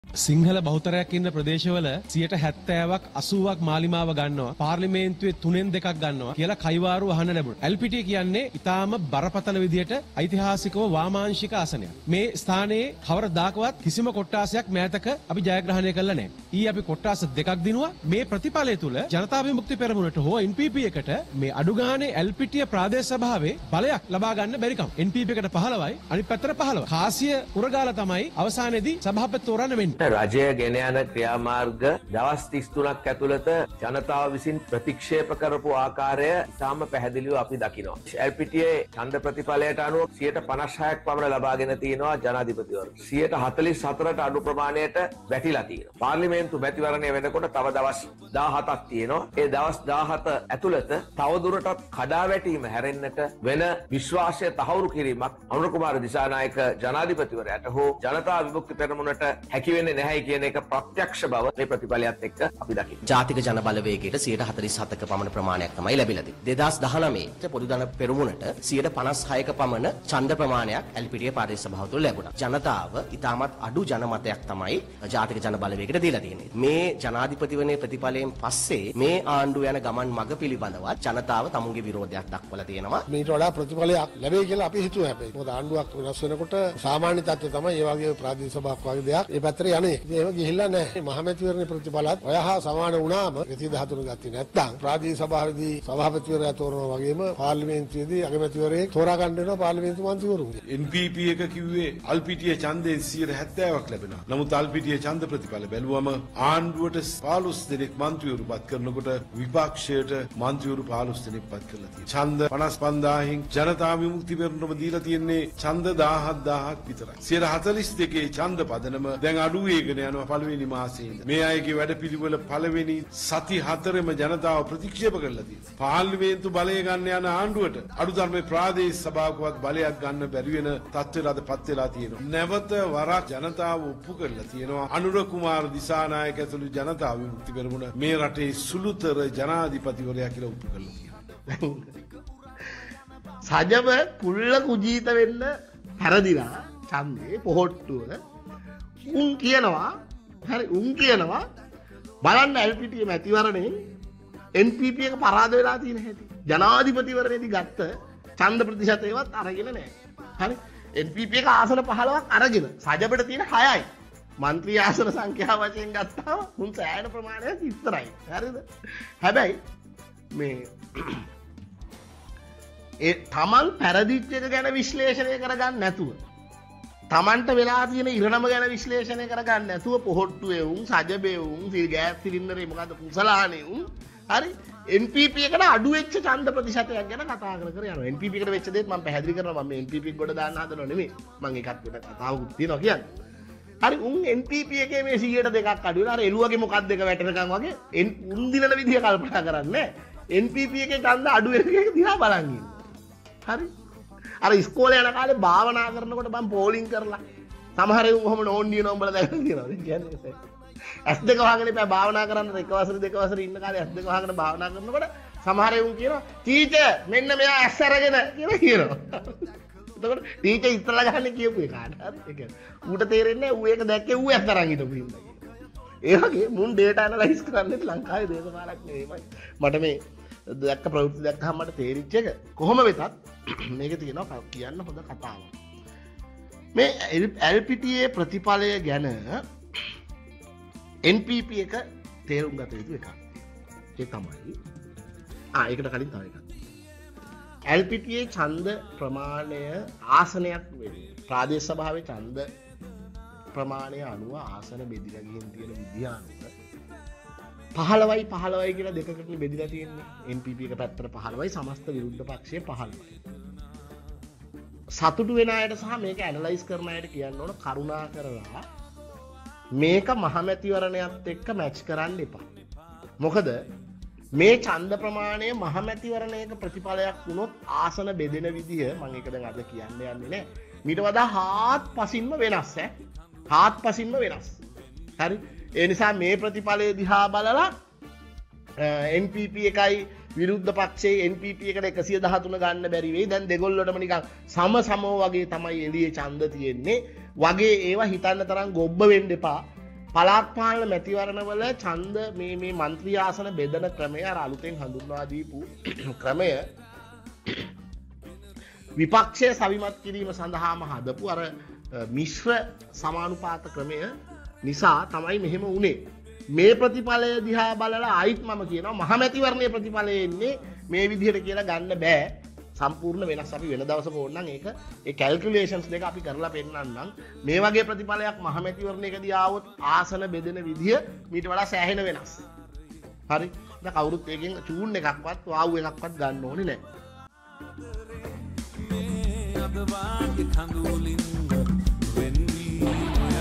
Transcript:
සිංහල බහුතරයක් ඉන්න ප්‍රදේශවල 70ක් 80ක් මාලිමාව ගන්නවා පාර්ලිමේන්තුවේ 3න් 2ක් ගන්නවා කියලා කයිවාරු අහන්න ලැබුණා. LPT කියන්නේ ඊටාම බරපතල විදියට ඓතිහාසිකව වාමාංශික ආසනයක්. මේ ස්ථානයේ කවරදාකවත් කිසිම කොට්ටාසයක් මෑතක අපි ජයග්‍රහණය කළා නැහැ. ඊ අපි කොට්ටාස 2ක් දිනුවා. මේ ප්‍රතිඵලය තුල ජනතා විමුක්ති පෙරමුණට හෝ NPP එකට මේ අඩු ගානේ LPT ප්‍රාදේශ සභාවේ බලයක් ලබා ගන්න බැරිකම. NPP එකට 15යි අනිත් පැත්තට 15. කාසිය උරගාලා තමයි අවසානයේදී සභාපති තෝරන්න වෙන්නේ. රජය ගෙන යන ක්‍රියාමාර්ග දවස් 33ක් ඇතුළත ජනතාව විසින් ප්‍රතික්ෂේප කරපු ආකාරය ඉතාම පැහැදිලිව අපි දකිනවා. LPTA ඡන්ද ප්‍රතිඵලයට අනුව 56ක් පමණ ලබාගෙන තියෙනවා ජනාධිපතිවරු. 144ට අඩු ප්‍රමාණයට වැටිලා තියෙනවා. පාර්ලිමේන්තු මැතිවරණය වෙනකොට තව දවස් 17ක් තියෙනවා. ඒ දවස් 17 ඇතුළත තවදුරටත් කඩා වැටීම හැරෙන්නට වෙන විශ්වාසය තහවුරු කිරීමක් අනුර කුමාර දිසානායක ජනාධිපතිවරයාට හෝ ජනතා විමුක්ති පෙරමුණට හැකි වෙන්නේ නැහැ කියන එක ප්‍රත්‍යක්ෂ බව මේ ප්‍රතිඵලයත් එක්ක අපි දකිනවා. ජාතික ජන බලවේගයට 147ක පමණ ප්‍රමාණයක් තමයි ලැබිලා තියෙන්නේ. 2019 පොදු ජන පෙරමුණට 156ක පමණ ඡන්ද ප්‍රමාණයක් LPTA ප්‍රාදේශ සභාව තුළ ලැබුණා. ජනතාව ඉතාමත් අඩු ජනමතයක් තමයි ජාතික ජන බලවේගයට දීලා තියෙන්නේ. මේ ජනාධිපතිවරණයේ ප්‍රතිඵලයෙන් පස්සේ මේ ආණ්ඩුව යන ගමන් මඟ පිළිබඳවත් ජනතාව තමුන්ගේ විරෝධයක් දක්වලා තියෙනවා. මේට වඩා ප්‍රතිඵලයක් ලැබෙයි කියලා අපි හිතුවා හැබැයි. මොකද ආණ්ඩුවක් වෙනස් වෙනකොට සාමාන්‍ය තත්ත්වය තමයි මේ වගේ ප්‍රාදේශ සභාවක් වගේ දෙයක්. ඒ පැත්තට යන්නේ. ඒව ගිහිල්ලා නැහැ. මහමැතිවරණ ප්‍රතිඵලත් ඔය හා සමාන වුණාම 113 ගත්තේ නැත්නම් ප්‍රාදේශ සභාවේදී සභාපතිවරයා තෝරනවා වගේම පාර්ලිමේන්තුවේදී අගමැතිවරයෙක් තෝරා ගන්න වෙනවා පාර්ලිමේන්තු මන්ත්‍රීවරුන්ගේ. NPP එක කිව්වේ LPTA ඡන්දයෙන් 170ක් ලැබෙනවා. නමුත් LPTA ඡන්ද ප්‍රතිඵල බැලුවම ආණ්ඩුවට 15 දෙනෙක් මන්ත්‍රීවරු පත් කරනකොට විපක්ෂයට මන්ත්‍රීවරු 15 දෙනෙක් පත් කරලා තියෙනවා. ඡන්ද 55000න් ජනතා විමුක්ති පෙරමුණම දීලා තියෙන්නේ ඡන්ද 17000ක් විතරයි. 142 ඡන්ද පදනම දැන් අඩු වේගෙන යනවා පළවෙනි මාසයේ ඉඳන්. මේ අයගේ වැඩපිළිවෙල පළවෙනි සති 4ෙම ජනතාව ප්‍රතික්ෂේප කරලා තියෙනවා. පාර්ලිමේන්තු බලය ගන්න යන ආණ්ඩුවට අඩුතරමේ ප්‍රාදේශ සභාවකවත් බලයක් ගන්න බැරි වෙන තත්ත්වයට අදපත් වෙලා තියෙනවා. නැවත වරක් ජනතාව ඔප්පු කරලා තියෙනවා. අනුර කුමාර දිසානායක ඇතුළු ජනතා විමුක්ති පෙරමුණ මේ රටේ සුළුතර ජනාධිපතිවරයා කියලා ඔප්පු කරලා තියෙනවා. සජම කුල්ල කුජීත වෙන්න හැරදිලා ඡන්දේ පොහොට්ටුව උන් කියනවා හරි උන් කියනවා බලන්න LPTA මැතිවරණේ NPP එක පරාද වෙලා තියෙන හැටි ජනාධිපතිවරණයේදී ගත්ත ඡන්ද ප්‍රතිශතයවත් අරගෙන නැහැ. හරි NPP එක ආසන 15ක් අරගෙන සජබට තියෙන 6යි. මන්ත්‍රී ආසන සංඛ්‍යාව වශයෙන් ගත්තාම උන් සෑහෙන ප්‍රමාණයක් ඉස්සරයි. හරිද? හැබැයි මේ ඒ තමන් පැරදිච්ච එක ගැන විශ්ලේෂණය කරගන්න නැතුව තමන්ට වෙලා තියෙන ඉරණම ගැන විශ්ලේෂණය කරගන්න නැතුව පොහොට්ටුවේ උන් සජබේ උන් ගෑස් සිලින්ඩරේ මොකද්ද කුසලානේ උන් හරි NPP එකට අඩු වෙච්ච ඡන්ද ප්‍රතිශතයක් ගැන කතා කර යනවා. NPP එකට වෙච්ච දේත් මම පැහැදිලි කරනවා. මම NPP එක ගොඩ දාන්න හදනව නෙමෙයි. මම ඒකත් වෙන කතාවකුත් තියෙනවා කියන්නේ. හරි උන් NPP එකේ මේ 100ට 2ක් අඩු වෙනවා. අර එළුවගේ මොකක්ද එක වැටෙනකන් වගේ උන් දිනන විදිය කල්පනා කරන්නේ. NPP එකේ ඡන්ද අඩු වෙන එක දිහා බලන් ඉන්නවා. හරි අර ඉස්කෝලේ යන කාලේ භාවනා කරනකොට මම පෝලිං කරලා සමහර ඒවා කොහොම නෝන් දිනනවා උඹලා දැක්කද කියනවා. කියන්නේ S2 වහගෙන ඉපෑ භාවනා කරන්න එක වසර දෙක වසර ඉන්න කාලේ S2 වහගෙන භාවනා කරනකොට සමහර ඒවා කියනවා ටීචර් මෙන්න මෙයා S අරගෙන කියලා කියනවා. එතකොට ටීචර් ඉස්සරලා ගහන්නේ කියපු එක කාට හරි ඒ කියන්නේ ඌට තේරෙන්නේ නැහැ ඌ ඒක දැක්කේ ඌ S අරන් හිටපු හින්දා. ඒ වගේ මුන් ඩේටා ඇනලයිස් කරන්නත් ලංකාවේ දේශපාලඥයෝ එමය. මට මේ දැක්ක ප්‍රවෘත්ති දැක්කම මට තේරිච්ච එක කොහොම වෙතත් මේක තියෙනවා කියන්න හොඳ කතාවක්. මේ LPTA ප්‍රතිඵලය ගැන NPP එක තේරුම් ගත යුතු එකක්. ඒ තමයි ඒකට කලින් තව එකක්. LPTA ඡන්ද ප්‍රමාණය ආසනයක් වෙන්නේ. ප්‍රාදේශ සභාවේ ඡන්ද ප්‍රමාණය අනුව ආසන බෙදලා ගිහින් තියෙන විදිය අනුව 15යි 15යි කියලා දෙකකට බෙදලා තියෙන්නේ. NPP එක පැත්තට 15යි සමස්ත විරුද්ධ පක්ෂයේ 15යි. සතුටු වෙන අයට සහ මේක ඇනලයිස් කරන අයට කියන්න ඕන කරුණා කරලා මේක මහමැතිවරණයත් එක්ක මැච් කරන්න එපා. මොකද මේ ඡන්ද ප්‍රමාණය මහමැතිවරණයක ප්‍රතිඵලයක් වුණොත් ආසන බෙදෙන විදිය මම ඒක දැන් අද කියන්න යන්නේ නැහැ. මීට වඩා හාත්පසින්ම වෙනස් හාත්පසින්ම වෙනස්. හරි ඒ නිසා මේ ප්‍රතිඵලය දිහා බලලා NPP එකයි විරුද්ධ පක්ෂයේ NPP එකට 113 ගන්න බැරි වෙයි. දැන් දෙගොල්ලොටම නිකන් සම වගේ තමයි එළියේ ඡන්ද තියෙන්නේ. වගේ ඒවා හිතන්න තරම් ගොබ්බ වෙන්න එපා. පළාත් පාලන මැතිවරණවල ඡන්ද මේ මන්ත්‍රී ආසන බෙදන ක්‍රමය අර අලුතෙන් හඳුන්වා දීපු ක්‍රමය විපක්ෂය සවිමත් කිරීම සඳහාම හදපු අර මිශ්‍ර සමානුපාත ක්‍රමය නිසා තමයි මෙහෙම වුණේ. මේ ප්‍රතිඵලය දිහා බලලා ආයිත් මම කියනවා මහමැතිවරණයේ ප්‍රතිඵලය එන්නේ මේ විදිහට කියලා ගන්න බෑ. සම්පූර්ණ වෙනස්. අපි වෙන දවසක ඕනනම් ඒක ඒ කැල්කියුලේෂන්ස් දෙක අපි කරලා පෙන්නන්නම්. මේ වගේ ප්‍රතිඵලයක් මහමැතිවරණයකදී ආවොත් ආසන බෙදෙන විදිය මීට වඩා සෑහෙන වෙනස්. හරි. දැන් කවුරුත් එකකින් චූන් එකක්වත් වාව් එකක්වත් ගන්න ඕනේ නැහැ. අද වාගේ කඳුලින් වෙන් වී